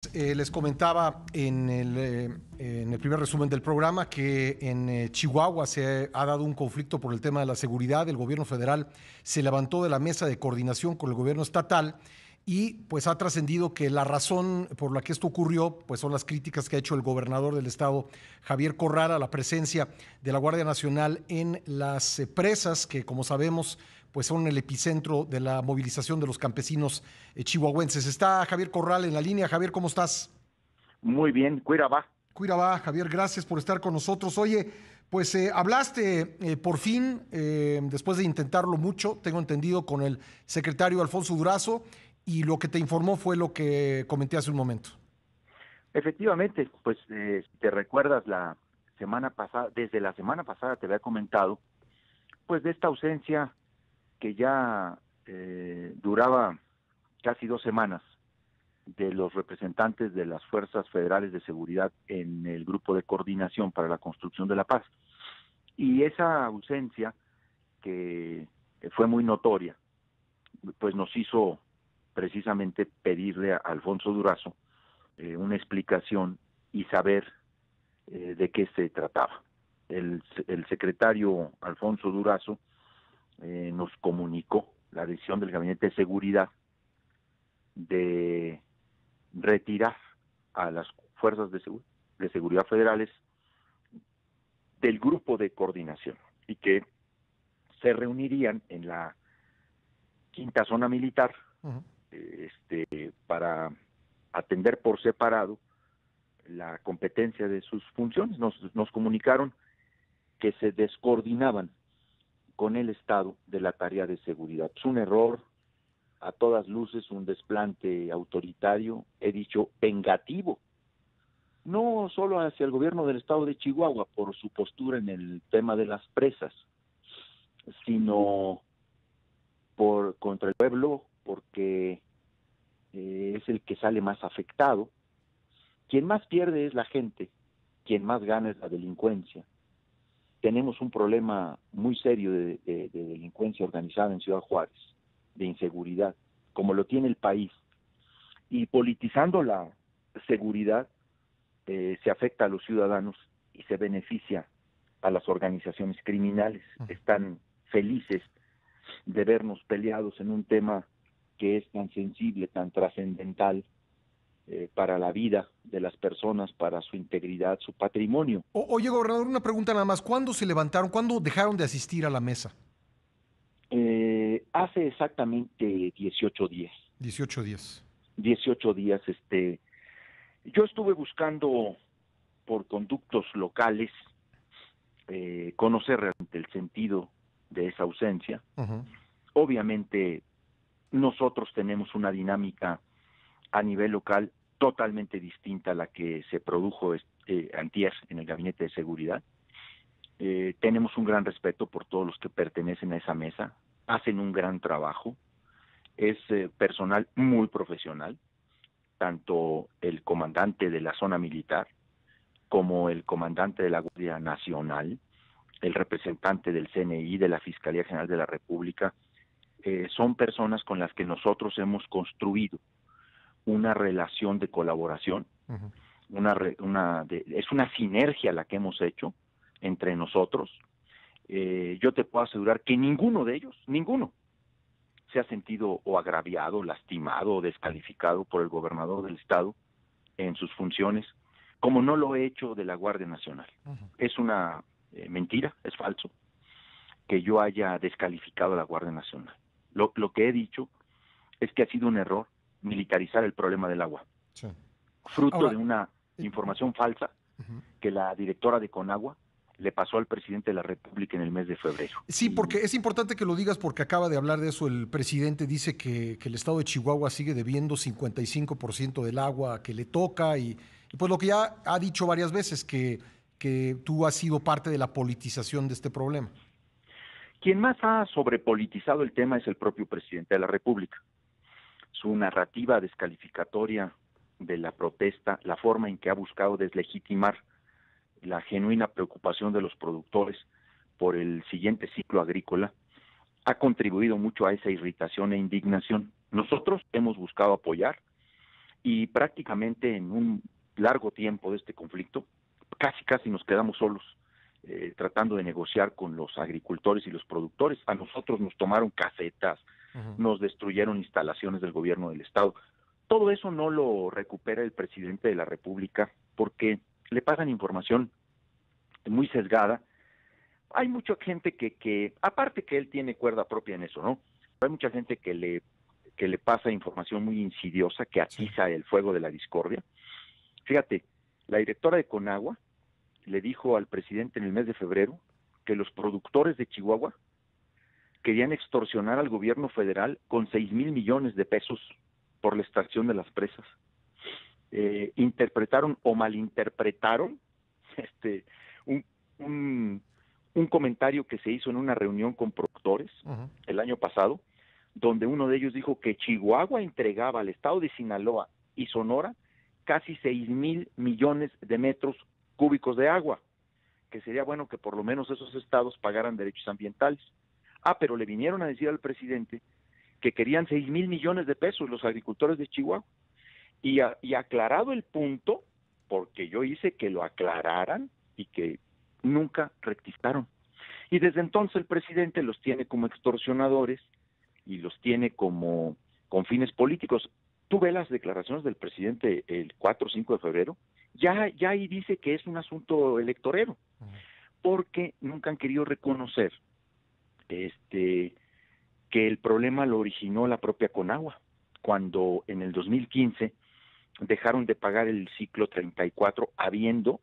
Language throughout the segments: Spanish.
les comentaba en el primer resumen del programa que en Chihuahua se ha dado un conflicto por el tema de la seguridad. El gobierno federal se levantó de la mesa de coordinación con el gobierno estatal y pues ha trascendido que la razón por la que esto ocurrió pues son las críticas que ha hecho el gobernador del estado, Javier Corral, a la presencia de la Guardia Nacional en las presas que, como sabemos, pues son el epicentro de la movilización de los campesinos chihuahuenses. Está Javier Corral en la línea. Javier, ¿cómo estás? Muy bien, Cuirabá. Cuirabá, Javier, gracias por estar con nosotros. Oye, pues hablaste por fin, después de intentarlo mucho, tengo entendido, con el secretario Alfonso Durazo, y lo que te informó fue lo que comenté hace un momento. Efectivamente, pues si te recuerdas la semana pasada, desde la semana pasada te había comentado, pues de esta ausencia que ya duraba casi 2 semanas de los representantes de las Fuerzas Federales de Seguridad en el Grupo de Coordinación para la Construcción de la Paz. Y esa ausencia, que fue muy notoria, pues nos hizo precisamente pedirle a Alfonso Durazo una explicación y saber de qué se trataba. El secretario Alfonso Durazo nos comunicó la decisión del Gabinete de Seguridad de retirar a las fuerzas de seguridad federales del grupo de coordinación y que se reunirían en la quinta zona militar para atender por separado la competencia de sus funciones. Nos comunicaron que se descoordinaban con el Estado de la tarea de seguridad. Es un error, a todas luces, un desplante autoritario, he dicho vengativo, no solo hacia el gobierno del Estado de Chihuahua por su postura en el tema de las presas, sino contra el pueblo, porque es el que sale más afectado. Quien más pierde es la gente, quien más gana es la delincuencia. Tenemos un problema muy serio de delincuencia organizada en Ciudad Juárez, de inseguridad, como lo tiene el país. Y politizando la seguridad, se afecta a los ciudadanos y se beneficia a las organizaciones criminales. Están felices de vernos peleados en un tema que es tan sensible, tan trascendental para la vida de las personas, para su integridad, su patrimonio. Oye, gobernador, una pregunta nada más. ¿Cuándo se levantaron? ¿Cuándo dejaron de asistir a la mesa? Hace exactamente 18 días. 18 días. 18 días, yo estuve buscando por conductos locales conocer realmente el sentido de esa ausencia. Obviamente nosotros tenemos una dinámica a nivel local totalmente distinta a la que se produjo antier en el Gabinete de Seguridad. Tenemos un gran respeto por todos los que pertenecen a esa mesa, hacen un gran trabajo, es personal muy profesional, tanto el comandante de la zona militar como el comandante de la Guardia Nacional, el representante del CNI, de la Fiscalía General de la República, son personas con las que nosotros hemos construido una relación de colaboración, es una sinergia la que hemos hecho entre nosotros. Yo te puedo asegurar que ninguno de ellos, ninguno, se ha sentido o agraviado, lastimado o descalificado por el gobernador del estado en sus funciones, como no lo he hecho de la Guardia Nacional. Es una mentira, es falso, que yo haya descalificado a la Guardia Nacional. Lo que he dicho es que ha sido un error militarizar el problema del agua, fruto de una información falsa que la directora de Conagua le pasó al presidente de la República en el mes de febrero. Sí, porque es importante que lo digas porque acaba de hablar de eso el presidente. Dice que el estado de Chihuahua sigue debiendo 55% del agua que le toca y pues lo que ya ha dicho varias veces, que tú has sido parte de la politización de este problema. Quien más ha sobrepolitizado el tema es el propio presidente de la República. Su narrativa descalificatoria de la protesta, la forma en que ha buscado deslegitimar la genuina preocupación de los productores por el siguiente ciclo agrícola, ha contribuido mucho a esa irritación e indignación. Nosotros hemos buscado apoyar y prácticamente en un largo tiempo de este conflicto, casi nos quedamos solos, tratando de negociar con los agricultores y los productores. A nosotros nos tomaron casetas, nos destruyeron instalaciones del gobierno del estado. Todo eso no lo recupera el presidente de la República porque le pasan información muy sesgada. Hay mucha gente que aparte que él tiene cuerda propia en eso, ¿no? Hay mucha gente que le pasa información muy insidiosa, que atiza el fuego de la discordia. Fíjate, la directora de Conagua le dijo al presidente en el mes de febrero que los productores de Chihuahua querían extorsionar al gobierno federal con 6,000 millones de pesos por la extracción de las presas. Interpretaron o malinterpretaron un comentario que se hizo en una reunión con productores el año pasado, donde uno de ellos dijo que Chihuahua entregaba al estado de Sinaloa y Sonora casi 6,000 millones de metros cúbicos de agua, que sería bueno que por lo menos esos estados pagaran derechos ambientales. Pero le vinieron a decir al presidente que querían 6,000 millones de pesos los agricultores de Chihuahua. Y aclarado el punto, porque yo hice que lo aclararan y que nunca rectificaron. Y desde entonces el presidente los tiene como extorsionadores y los tiene como con fines políticos. Tú ves las declaraciones del presidente el 4 o 5 de febrero, ya ahí dice que es un asunto electorero, porque nunca han querido reconocer que el problema lo originó la propia Conagua, cuando en el 2015 dejaron de pagar el ciclo 34 habiendo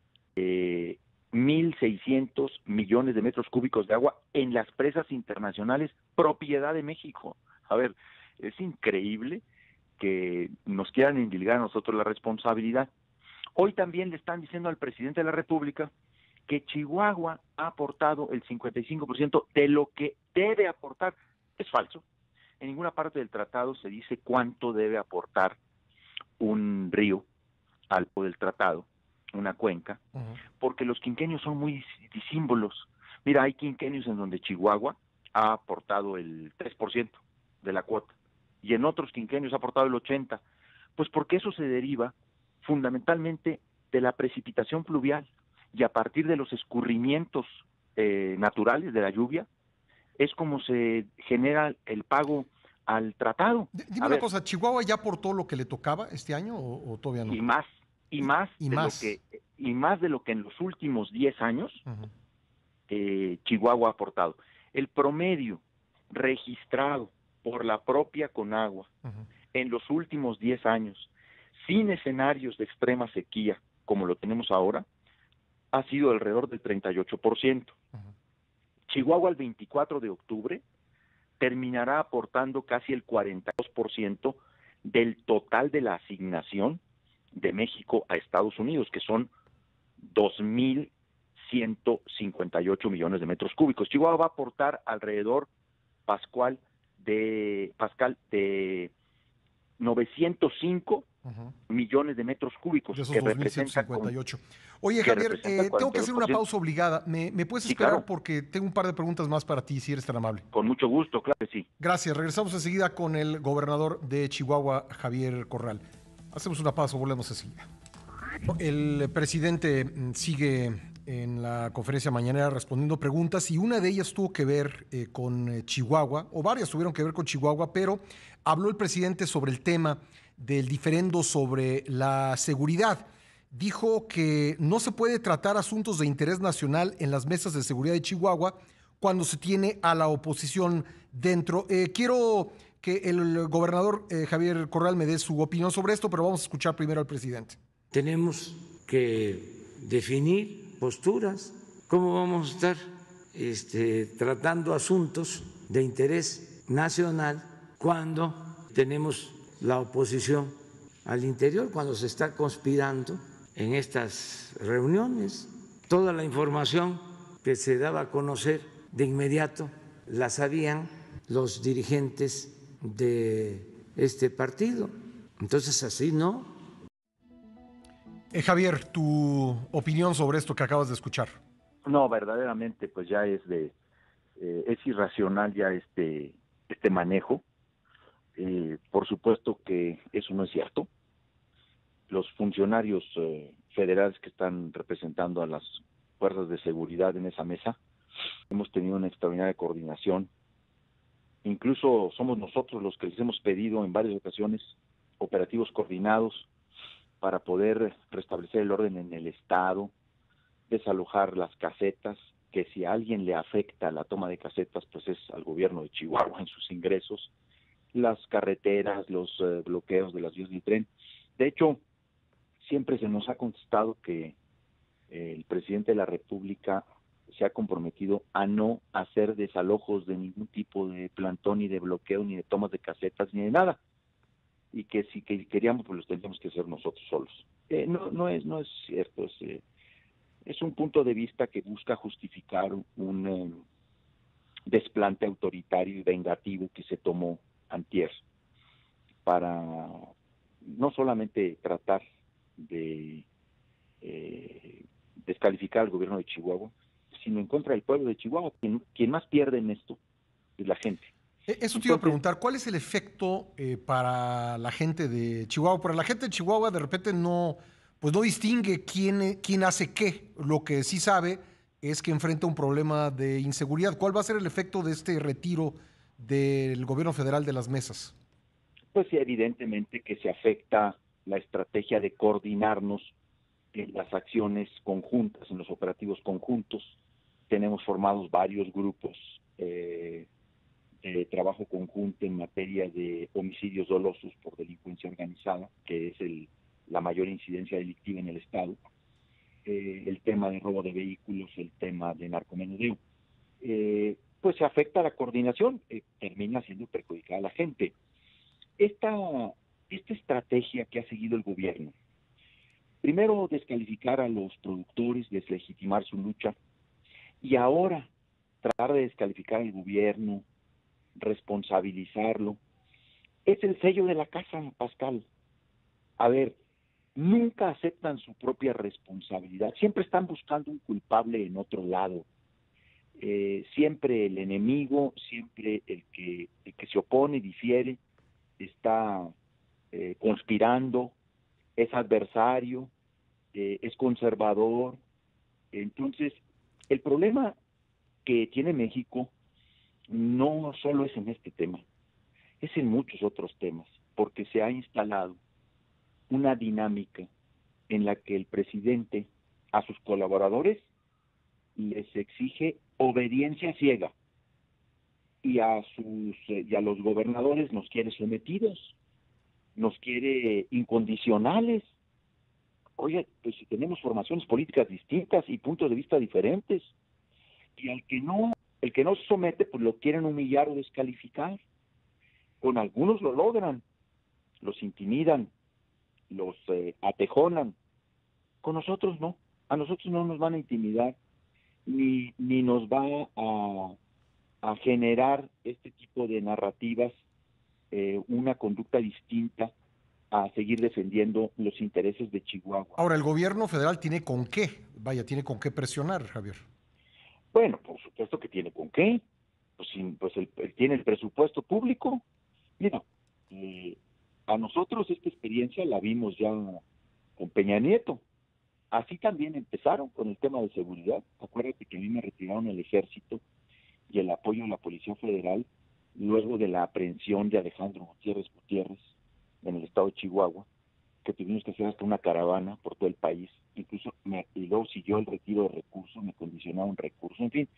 1,600 millones de metros cúbicos de agua en las presas internacionales propiedad de México. A ver, es increíble que nos quieran indilgar a nosotros la responsabilidad. Hoy también le están diciendo al presidente de la República que Chihuahua ha aportado el 55% de lo que debe aportar. Es falso. En ninguna parte del tratado se dice cuánto debe aportar un río al del tratado, una cuenca, porque los quinquenios son muy disímbolos. Mira, hay quinquenios en donde Chihuahua ha aportado el 3% de la cuota y en otros quinquenios ha aportado el 80%, pues porque eso se deriva fundamentalmente de la precipitación pluvial y a partir de los escurrimientos naturales de la lluvia es como se genera el pago al tratado. Dime una cosa, ¿Chihuahua ya aportó lo que le tocaba este año o todavía no? Y más de lo que en los últimos 10 años Chihuahua ha aportado. El promedio registrado por la propia Conagua en los últimos 10 años, sin escenarios de extrema sequía como lo tenemos ahora, ha sido alrededor del 38%. Chihuahua el 24 de octubre terminará aportando casi el 42% del total de la asignación de México a Estados Unidos, que son 2,158 millones de metros cúbicos. Chihuahua va a aportar alrededor, Pascal, de 905 millones de metros cúbicos. De esos 2,158. Oye, Javier, tengo que hacer una pausa obligada. ¿Me puedes esperar? Claro. Porque tengo un par de preguntas más para ti, si eres tan amable. Con mucho gusto, claro que sí. Gracias. Regresamos enseguida con el gobernador de Chihuahua, Javier Corral. Hacemos una pausa, volvemos enseguida. El presidente sigue en la conferencia mañanera respondiendo preguntas y una de ellas tuvo que ver con Chihuahua, o varias tuvieron que ver con Chihuahua, pero habló el presidente sobre el tema del diferendo sobre la seguridad. Dijo que no se puede tratar asuntos de interés nacional en las mesas de seguridad de Chihuahua cuando se tiene a la oposición dentro. Quiero que el gobernador Javier Corral me dé su opinión sobre esto, pero vamos a escuchar primero al presidente. Tenemos que definir posturas. ¿Cómo vamos a estar tratando asuntos de interés nacional cuando tenemos la oposición al interior, cuando se está conspirando en estas reuniones? Toda la información que se daba a conocer de inmediato la sabían los dirigentes de este partido. Entonces, así no. Javier, tu opinión sobre esto que acabas de escuchar. No, verdaderamente, pues ya es irracional ya este manejo. Por supuesto que eso no es cierto. los funcionarios federales que están representando a las fuerzas de seguridad en esa mesa. Hemos tenido una extraordinaria coordinación. Incluso somos nosotros los que les hemos pedido en varias ocasiones operativos coordinados para poder restablecer el orden en el Estado, desalojar las casetas, que si a alguien le afecta la toma de casetas, pues es al gobierno de Chihuahua en sus ingresos, las carreteras, los bloqueos de las vías del tren. De hecho, siempre se nos ha contestado que el presidente de la República se ha comprometido a no hacer desalojos de ningún tipo de plantón, ni de bloqueo, ni de tomas de casetas, ni de nada, y que si que queríamos, pues los tendríamos que hacer nosotros solos. No es cierto, es un punto de vista que busca justificar un desplante autoritario y vengativo que se tomó antier para no solamente tratar de descalificar al gobierno de Chihuahua, sino en contra del pueblo de Chihuahua. Quien más pierde en esto es la gente. Eso te iba a preguntar, ¿cuál es el efecto para la gente de Chihuahua? Para la gente de Chihuahua de repente pues no distingue quién hace qué. Lo que sí sabe es que enfrenta un problema de inseguridad. ¿Cuál va a ser el efecto de este retiro del gobierno federal de las mesas? Pues sí, evidentemente que se afecta la estrategia de coordinarnos en las acciones conjuntas, en los operativos conjuntos. Tenemos formados varios grupos de trabajo conjunto en materia de homicidios dolosos por delincuencia organizada, que es la mayor incidencia delictiva en el Estado, el tema de robo de vehículos, el tema de narcomenudeo. Pues se afecta a la coordinación, termina siendo perjudicada a la gente. Esta estrategia que ha seguido el gobierno, primero descalificar a los productores, deslegitimar su lucha, y ahora tratar de descalificar al gobierno, responsabilizarlo, es el sello de la casa, Pascal. A ver, nunca aceptan su propia responsabilidad, siempre están buscando un culpable en otro lado, siempre el enemigo, siempre el que se opone, difiere, está conspirando, es adversario, es conservador. Entonces, el problema que tiene México no solo es en este tema, es en muchos otros temas, porque se ha instalado una dinámica en la que el presidente a sus colaboradores les exige obediencia ciega y a los gobernadores nos quiere sometidos, nos quiere incondicionales. Oye, pues si tenemos formaciones políticas distintas y puntos de vista diferentes, y el que no se somete, pues lo quieren humillar o descalificar. Con algunos lo logran, los intimidan, los atejonan. Con nosotros no, a nosotros no nos van a intimidar, ni nos va a generar este tipo de narrativas una conducta distinta a seguir defendiendo los intereses de Chihuahua. Ahora, el gobierno federal tiene con qué, tiene con qué presionar, Javier. Bueno, por supuesto que tiene con qué. Pues él tiene el presupuesto público. Mira, a nosotros esta experiencia la vimos ya con Peña Nieto. Así también empezaron con el tema de seguridad. Acuérdate que a mí me retiraron el ejército y el apoyo a la Policía Federal luego de la aprehensión de Alejandro Gutiérrez en el estado de Chihuahua, que tuvimos que hacer hasta una caravana por todo el país. Incluso y luego siguió el retiro de recursos, me condicionaron recursos, en fin.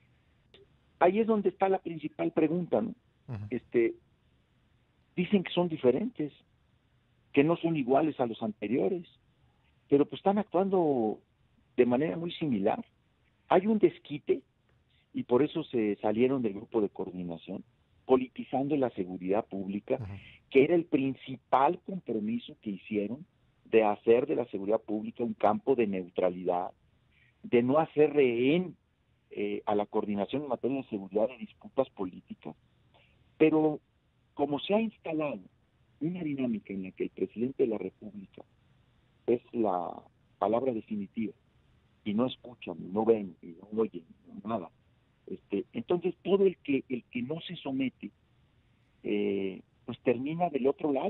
Ahí es donde está la principal pregunta, ¿no? Uh-huh. Dicen que son diferentes, que no son iguales a los anteriores, pero pues están actuando de manera muy similar. Hay un desquite y por eso se salieron del grupo de coordinación, politizando la seguridad pública, uh-huh, que era el principal compromiso que hicieron de hacer de la seguridad pública un campo de neutralidad, de no hacer rehén a la coordinación en materia de seguridad de disputas políticas. Pero como se ha instalado una dinámica en la que el presidente de la República es la palabra definitiva y no escuchan, no ven, y no oyen, nada, entonces todo el que no se somete pues termina del otro lado.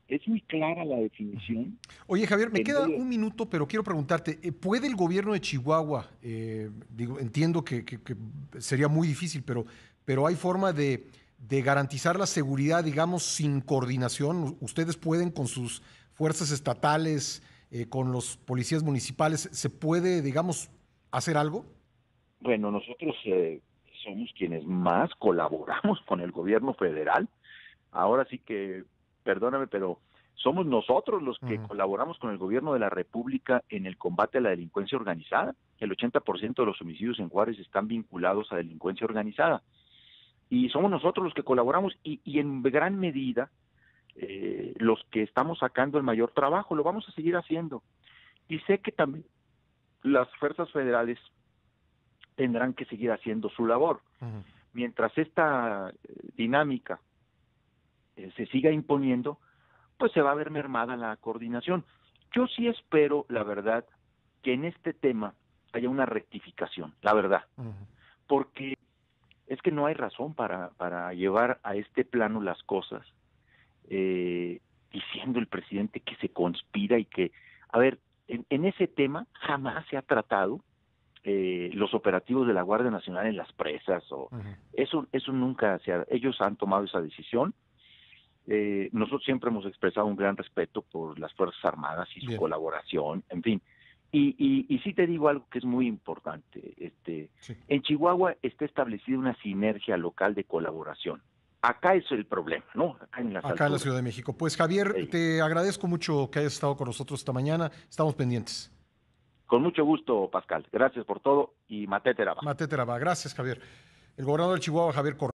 Es muy clara la definición. Oye, Javier, me En queda medio- un minuto, pero quiero preguntarte, ¿puede el gobierno de Chihuahua, entiendo que sería muy difícil, pero hay forma de garantizar la seguridad, digamos, sin coordinación? ¿Ustedes pueden con sus fuerzas estatales, con los policías municipales, se puede, digamos, hacer algo? Bueno, nosotros somos quienes más colaboramos con el gobierno federal. Ahora sí que, perdóname, pero somos nosotros los que colaboramos con el gobierno de la República en el combate a la delincuencia organizada. El 80% de los homicidios en Juárez están vinculados a delincuencia organizada. Y somos nosotros los que colaboramos y en gran medida los que estamos sacando el mayor trabajo. Lo vamos a seguir haciendo. Y sé que también las fuerzas federales tendrán que seguir haciendo su labor. Mientras esta dinámica se siga imponiendo, pues se va a ver mermada la coordinación. Yo sí espero, la verdad, que en este tema haya una rectificación, la verdad, porque es que no hay razón para llevar a este plano las cosas, diciendo el presidente que se conspira y que, a ver, en ese tema jamás se ha tratado los operativos de la Guardia Nacional en las presas, o eso nunca ellos han tomado esa decisión. Nosotros siempre hemos expresado un gran respeto por las Fuerzas Armadas y su colaboración, en fin. Y sí te digo algo que es muy importante. En Chihuahua está establecida una sinergia local de colaboración. Acá es el problema, ¿no? Acá en en la Ciudad de México. Pues Javier, sí. Te agradezco mucho que hayas estado con nosotros esta mañana. Estamos pendientes. Con mucho gusto, Pascal. Gracias por todo y Matete Raba. Matete Raba. Gracias, Javier. El gobernador de Chihuahua, Javier Corral.